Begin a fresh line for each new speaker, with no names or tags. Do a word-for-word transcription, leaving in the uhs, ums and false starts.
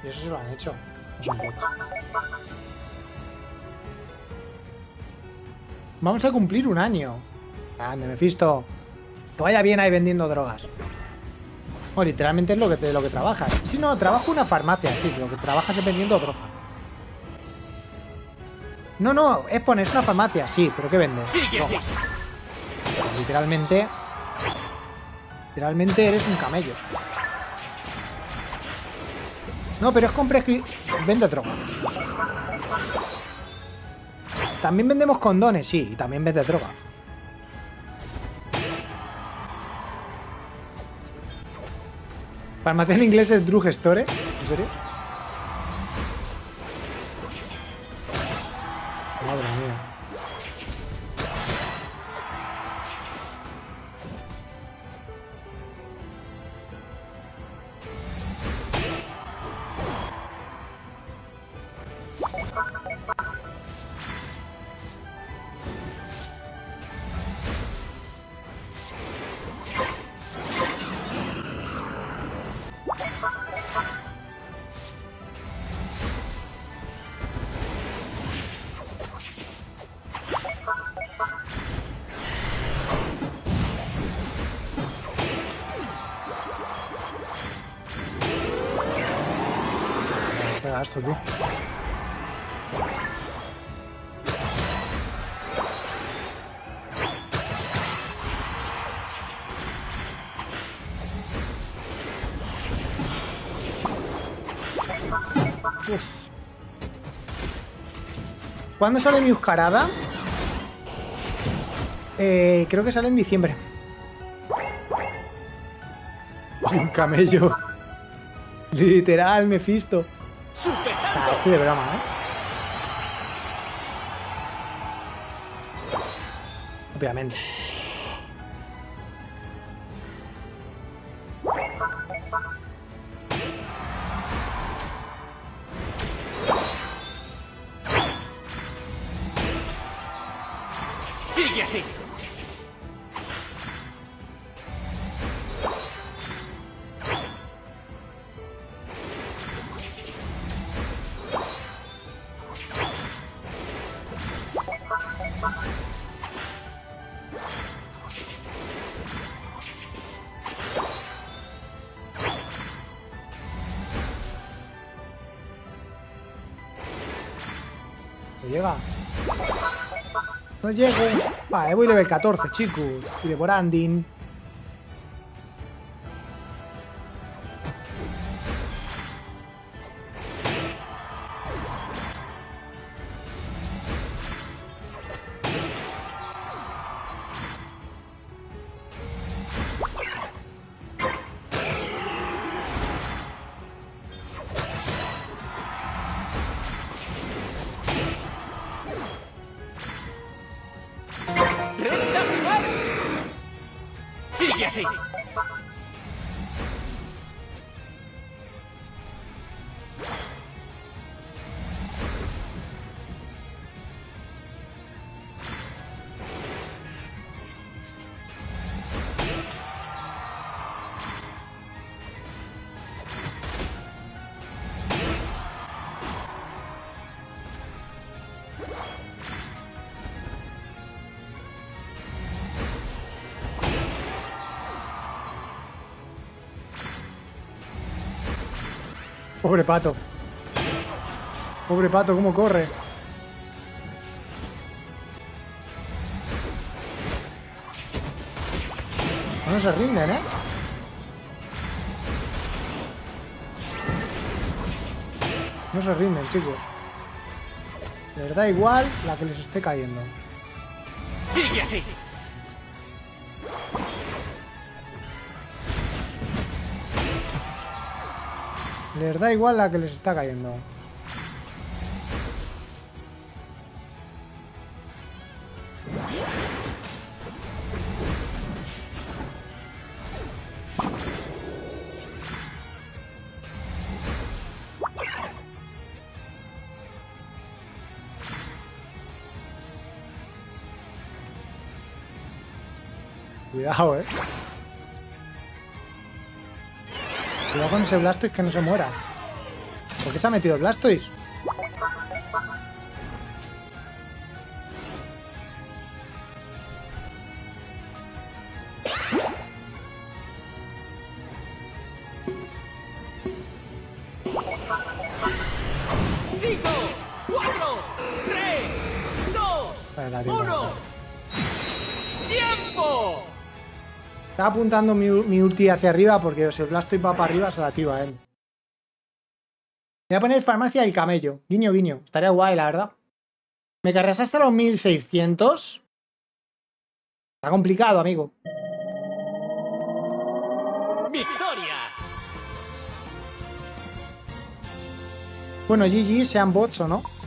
Y eso se lo han hecho. No son bots. Vamos a cumplir un año. Grande, Mephisto. Que vaya bien ahí vendiendo drogas. Bueno, literalmente es lo que, te, lo que trabajas. Si no, trabajo en una farmacia. Sí, lo que trabajas es vendiendo droga. No, no, es poner una farmacia. Sí, pero ¿qué vendes?
Sí, que sí.
Pues, literalmente... Literalmente eres un camello. No, pero es con prescripción. Vende droga. También vendemos condones, sí, y también vende droga. Farmacia en inglés es drugstore. ¿En serio? Madre mía. Pega esto, tú. Uf. ¿Cuándo sale mi Euskarada? Eh, creo que sale en diciembre. Un camello. Literal, Mephisto. Ah, estoy de broma, ¿eh? Obviamente.
Sigue así.
¿No llega? No llego. Vale, voy level catorce, chicos. Y de Borandin.
¡Recta final! Sigue así.
Pobre pato. Pobre pato, cómo corre. No se rinden, ¿eh? No se rinden, chicos. Les da igual la que les esté cayendo.
Sigue así.
Les da igual la que les está cayendo. Cuidado, eh. Cuidado con ese Blastoise que no se muera. ¿Por qué se ha metido el Blastoise?
cinco, cuatro, tres, dos,
Vale, da tiempo.
uno. ¡Tiempo!
Estaba apuntando mi, mi ulti hacia arriba porque si el Blastoise va para arriba se la tiro a él. Voy a poner farmacia del camello. Guiño, guiño. Estaría guay, la verdad. ¿Me cargas hasta los mil seiscientos? Está complicado, amigo.
¡Victoria!
Bueno, G G, sean bots o no.